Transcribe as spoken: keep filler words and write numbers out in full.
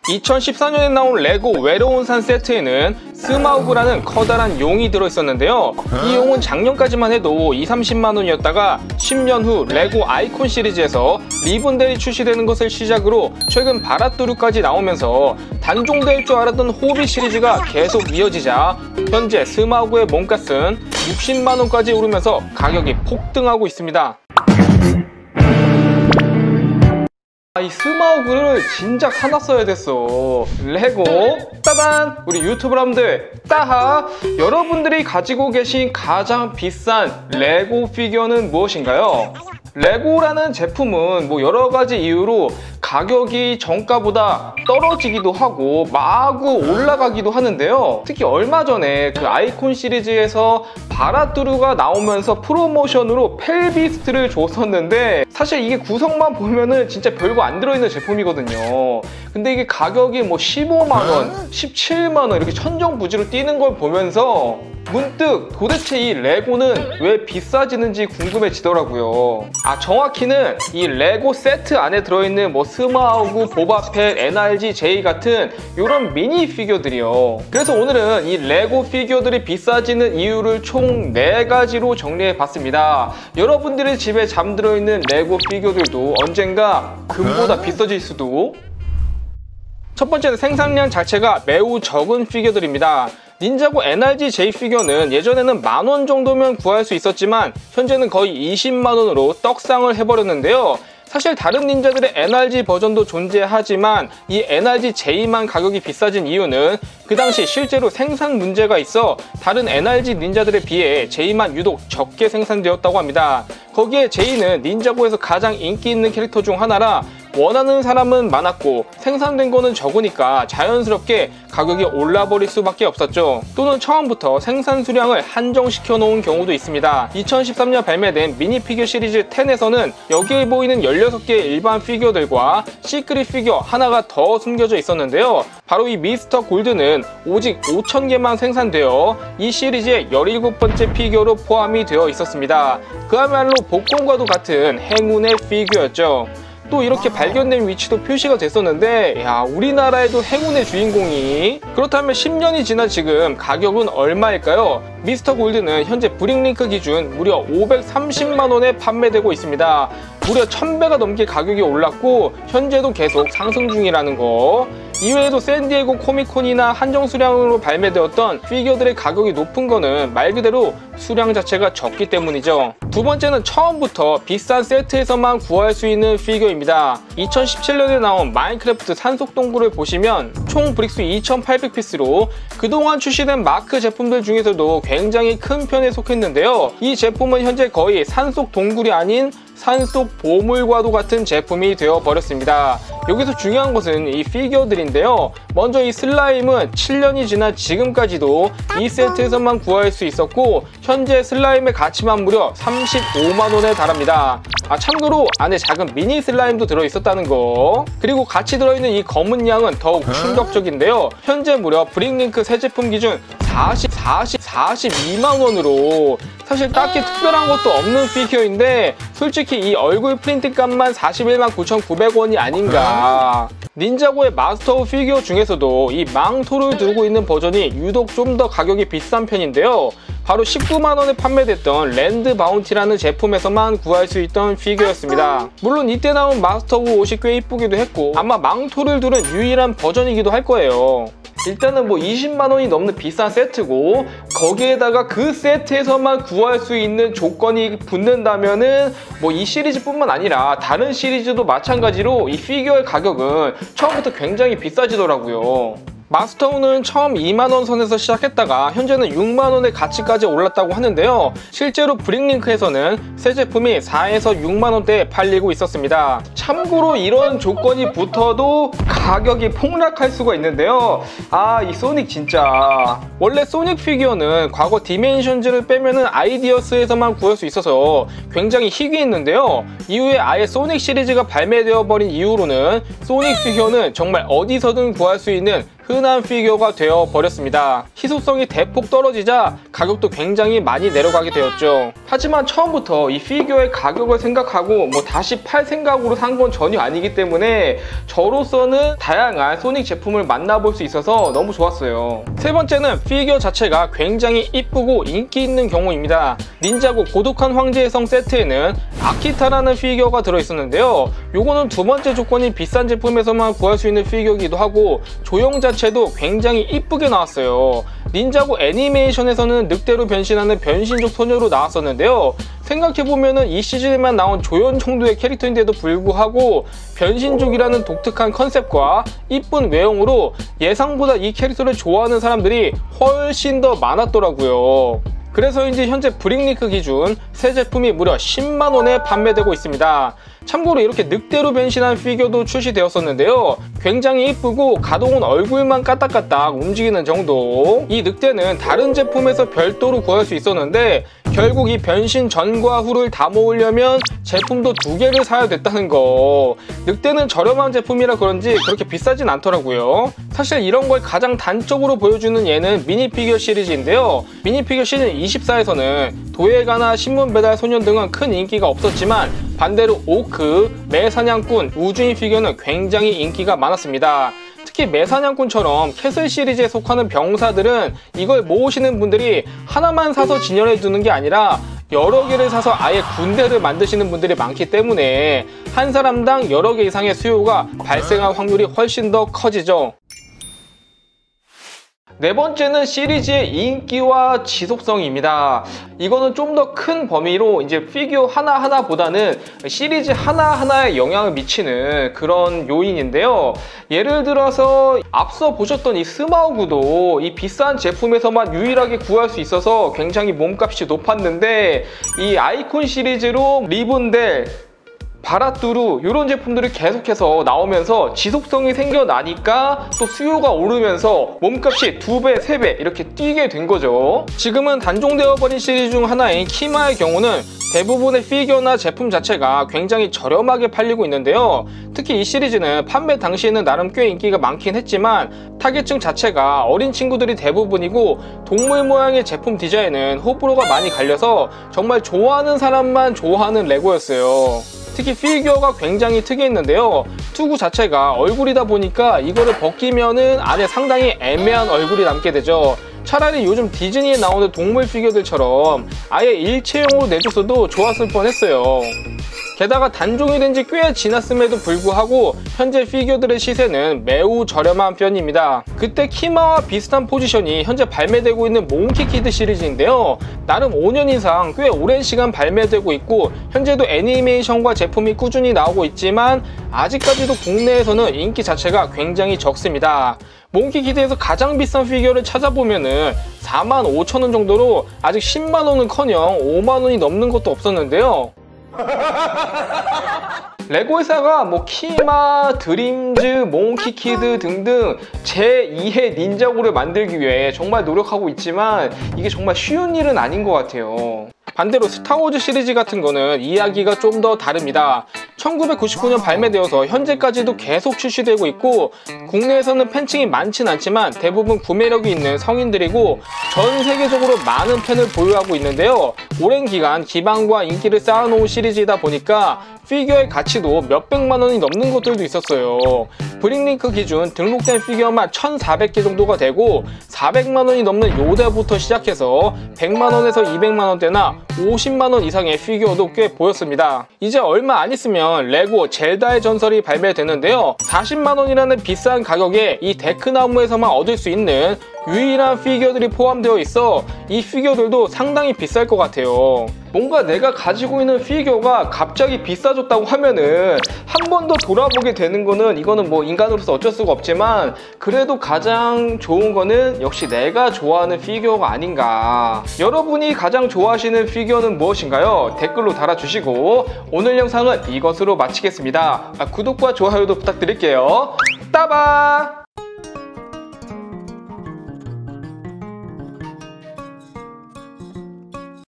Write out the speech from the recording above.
이천십사 년에 나온 레고 외로운 산 세트에는 스마우그라는 커다란 용이 들어있었는데요. 이 용은 작년까지만 해도 이삼십만 원이었다가 십 년 후 레고 아이콘 시리즈에서 리본델이 출시되는 것을 시작으로 최근 바라뚜루까지 나오면서 단종될 줄 알았던 호비 시리즈가 계속 이어지자 현재 스마우그의 몸값은 육십만 원까지 오르면서 가격이 폭등하고 있습니다. 아, 이 스마우그를 진작 사놨어야 됐어. 레고 따단! 우리 유튜브 여러분들 따하! 여러분들이 가지고 계신 가장 비싼 레고 피규어는 무엇인가요? 레고라는 제품은 뭐 여러 가지 이유로 가격이 정가보다 떨어지기도 하고 마구 올라가기도 하는데요. 특히 얼마 전에 그 아이콘 시리즈에서 바라뚜루가 나오면서 프로모션으로 펠비스트를 줬었는데 사실 이게 구성만 보면은 진짜 별거 안 들어있는 제품이거든요. 근데 이게 가격이 뭐 십오만 원, 십칠만 원 이렇게 천정부지로 뛰는 걸 보면서 문득 도대체 이 레고는 왜 비싸지는지 궁금해지더라고요. 아, 정확히는 이 레고 세트 안에 들어있는 뭐 스마우그, 보바펫, 엔알지, 제이 같은 이런 미니 피규어들이요. 그래서 오늘은 이 레고 피규어들이 비싸지는 이유를 총 네 가지로 정리해봤습니다. 여러분들의 집에 잠들어 있는 레고 피규어들도 언젠가 금보다 비싸질 수도. 첫 번째는 생산량 자체가 매우 적은 피규어들입니다. 닌자고 엔알지 제이 피규어는 예전에는 만 원 정도면 구할 수 있었지만 현재는 거의 이십만 원으로 떡상을 해버렸는데요. 사실 다른 닌자들의 엔알지 버전도 존재하지만 이 엔알지 제이만 가격이 비싸진 이유는 그 당시 실제로 생산 문제가 있어 다른 엔알지 닌자들에 비해 제이만 유독 적게 생산되었다고 합니다. 거기에 제이는 닌자고에서 가장 인기 있는 캐릭터 중 하나라 원하는 사람은 많았고 생산된 거는 적으니까 자연스럽게 가격이 올라버릴 수밖에 없었죠. 또는 처음부터 생산 수량을 한정시켜 놓은 경우도 있습니다. 이천십삼 년 발매된 미니 피규어 시리즈 텐에서는 여기에 보이는 열여섯 개의 일반 피규어들과 시크릿 피규어 하나가 더 숨겨져 있었는데요. 바로 이 미스터 골드는 오직 오천 개만 생산되어 이 시리즈의 열일곱 번째 피규어로 포함이 되어 있었습니다. 그야말로 복권과도 같은 행운의 피규어였죠. 또 이렇게 발견된 위치도 표시가 됐었는데 야, 우리나라에도 행운의 주인공이. 그렇다면 십 년이 지난 지금 가격은 얼마일까요? 미스터 골드는 현재 브릭링크 기준 무려 오백삼십만 원에 판매되고 있습니다. 무려 천 배가 넘게 가격이 올랐고 현재도 계속 상승 중이라는 거. 이외에도 샌디에고 코미콘이나 한정 수량으로 발매되었던 피규어들의 가격이 높은 거는 말 그대로 수량 자체가 적기 때문이죠. 두 번째는 처음부터 비싼 세트에서만 구할 수 있는 피규어입니다. 이천십칠 년에 나온 마인크래프트 산속동굴을 보시면 총 브릭수 이천팔백 피스로 그동안 출시된 마크 제품들 중에서도 굉장히 큰 편에 속했는데요. 이 제품은 현재 거의 산속동굴이 아닌 산속 보물과도 같은 제품이 되어버렸습니다. 여기서 중요한 것은 이 피규어들인데요. 먼저 이 슬라임은 칠 년이 지난 지금까지도 이 세트에서만 구할 수 있었고 현재 슬라임의 가치만 무려 삼십오만 원에 달합니다. 아, 참고로 안에 작은 미니 슬라임도 들어있었다는 거. 그리고 같이 들어있는 이 검은 양은 더욱 충격적인데요. 현재 무려 브릭링크 새 제품 기준 사십, 사십, 사십이만 원으로 사실 딱히 특별한 것도 없는 피규어인데 솔직히 이 얼굴 프린트 값만 사십일만 구천구백 원이 아닌가. 닌자고의 마스터 피규어 중에서도 이 망토를 들고 있는 버전이 유독 좀 더 가격이 비싼 편인데요. 바로 십구만 원에 판매됐던 랜드 바운티라는 제품에서만 구할 수 있던 피규어였습니다. 물론 이때 나온 마스터고 옷이 꽤 이쁘기도 했고 아마 망토를 두른 유일한 버전이기도 할 거예요. 일단은 뭐 이십만 원이 넘는 비싼 세트고 거기에다가 그 세트에서만 구할 수 있는 조건이 붙는다면은 뭐 이 시리즈뿐만 아니라 다른 시리즈도 마찬가지로 이 피규어의 가격은 처음부터 굉장히 비싸지더라고요. 마스터우는 처음 이만 원 선에서 시작했다가 현재는 육만 원의 가치까지 올랐다고 하는데요. 실제로 브릭링크에서는 새 제품이 사에서 육만 원대에 팔리고 있었습니다. 참고로 이런 조건이 붙어도 가격이 폭락할 수가 있는데요. 아, 이 소닉 진짜. 원래 소닉 피규어는 과거 디멘션즈를 빼면은 아이디어스에서만 구할 수 있어서 굉장히 희귀했는데요. 이후에 아예 소닉 시리즈가 발매되어 버린 이후로는 소닉 피규어는 정말 어디서든 구할 수 있는 흔한 피규어가 되어 버렸습니다. 희소성이 대폭 떨어지자 가격도 굉장히 많이 내려가게 되었죠. 하지만 처음부터 이 피규어의 가격을 생각하고 뭐 다시 팔 생각으로 산 건 전혀 아니기 때문에 저로서는 다양한 소닉 제품을 만나볼 수 있어서 너무 좋았어요. 세 번째는 피규어 자체가 굉장히 이쁘고 인기 있는 경우입니다. 닌자고 고독한 황제의 성 세트에는 아키타라는 피규어가 들어있었는데요. 요거는 두 번째 조건인 비싼 제품에서만 구할 수 있는 피규어이기도 하고 조형 자체도 굉장히 이쁘게 나왔어요. 닌자고 애니메이션에서는 늑대로 변신하는 변신족 소녀로 나왔었는데요. 생각해보면은 이 시즌에만 나온 조연 정도의 캐릭터인데도 불구하고 변신족이라는 독특한 컨셉과 이쁜 외형으로 예상보다 이 캐릭터를 좋아하는 사람들이 훨씬 더 많았더라고요. 그래서인지 현재 브릭링크 기준 새 제품이 무려 십만 원에 판매되고 있습니다. 참고로 이렇게 늑대로 변신한 피규어도 출시되었었는데요. 굉장히 이쁘고 가동은 얼굴만 까딱까딱 움직이는 정도. 이 늑대는 다른 제품에서 별도로 구할 수 있었는데 결국 이 변신 전과 후를 다 모으려면 제품도 두 개를 사야 됐다는 거. 늑대는 저렴한 제품이라 그런지 그렇게 비싸진 않더라고요. 사실 이런 걸 가장 단적으로 보여주는 예는 미니피규어 시리즈인데요. 미니피규어 시즌 이십사에서는 도예가나 신문배달 소년 등은 큰 인기가 없었지만 반대로 오크, 매사냥꾼, 우주인 피규어는 굉장히 인기가 많았습니다. 특히 매사냥꾼처럼 캐슬 시리즈에 속하는 병사들은 이걸 모으시는 분들이 하나만 사서 진열해 두는 게 아니라 여러 개를 사서 아예 군대를 만드시는 분들이 많기 때문에 한 사람당 여러 개 이상의 수요가 발생할 확률이 훨씬 더 커지죠. 네 번째는 시리즈의 인기와 지속성입니다. 이거는 좀 더 큰 범위로 이제 피규어 하나하나보다는 시리즈 하나하나에 영향을 미치는 그런 요인인데요. 예를 들어서 앞서 보셨던 이 스마우그도 이 비싼 제품에서만 유일하게 구할 수 있어서 굉장히 몸값이 높았는데 이 아이콘 시리즈로 리본델, 바라뚜루 이런 제품들이 계속해서 나오면서 지속성이 생겨나니까 또 수요가 오르면서 몸값이 두 배, 세 배 이렇게 뛰게 된 거죠. 지금은 단종되어 버린 시리즈 중 하나인 키마의 경우는 대부분의 피규어나 제품 자체가 굉장히 저렴하게 팔리고 있는데요. 특히 이 시리즈는 판매 당시에는 나름 꽤 인기가 많긴 했지만 타겟층 자체가 어린 친구들이 대부분이고 동물 모양의 제품 디자인은 호불호가 많이 갈려서 정말 좋아하는 사람만 좋아하는 레고였어요. 특히 피규어가 굉장히 특이했는데요. 투구 자체가 얼굴이다 보니까 이거를 벗기면은 안에 상당히 애매한 얼굴이 남게 되죠. 차라리 요즘 디즈니에 나오는 동물 피규어들처럼 아예 일체형으로 내줬어도 좋았을 뻔했어요. 게다가 단종이 된 지 꽤 지났음에도 불구하고 현재 피규어들의 시세는 매우 저렴한 편입니다. 그때 키마와 비슷한 포지션이 현재 발매되고 있는 몽키키드 시리즈인데요. 나름 오 년 이상 꽤 오랜 시간 발매되고 있고 현재도 애니메이션과 제품이 꾸준히 나오고 있지만 아직까지도 국내에서는 인기 자체가 굉장히 적습니다. 몽키키드에서 가장 비싼 피규어를 찾아보면은 사만 오천 원 정도로 아직 십만 원은커녕 오만 원이 넘는 것도 없었는데요. 레고 회사가 뭐 키마, 드림즈, 몽키키드 등등 제이 회 닌자고를 만들기 위해 정말 노력하고 있지만 이게 정말 쉬운 일은 아닌 것 같아요. 반대로 스타워즈 시리즈 같은 거는 이야기가 좀 더 다릅니다. 천구백구십구 년 발매되어서 현재까지도 계속 출시되고 있고 국내에서는 팬층이 많진 않지만 대부분 구매력이 있는 성인들이고 전 세계적으로 많은 팬을 보유하고 있는데요. 오랜 기간 기반과 인기를 쌓아놓은 시리즈이다 보니까 피규어의 가치도 몇백만 원이 넘는 것들도 있었어요. 브릭링크 기준 등록된 피규어만 천사백 개 정도가 되고 사백만 원이 넘는 요대부터 시작해서 백만 원에서 이백만 원대나 오십만 원 이상의 피규어도 꽤 보였습니다. 이제 얼마 안 있으면 레고 젤다의 전설이 발매되는데요. 사십만 원이라는 비싼 가격에 이 데크나무에서만 얻을 수 있는 유일한 피규어들이 포함되어 있어 이 피규어들도 상당히 비쌀 것 같아요. 뭔가 내가 가지고 있는 피규어가 갑자기 비싸졌다고 하면은 한 번 더 돌아보게 되는 거는 이거는 뭐 인간으로서 어쩔 수가 없지만 그래도 가장 좋은 거는 역시 내가 좋아하는 피규어가 아닌가. 여러분이 가장 좋아하시는 피규어는 무엇인가요? 댓글로 달아주시고 오늘 영상은 이것으로 마치겠습니다. 아, 구독과 좋아요도 부탁드릴게요. 따바!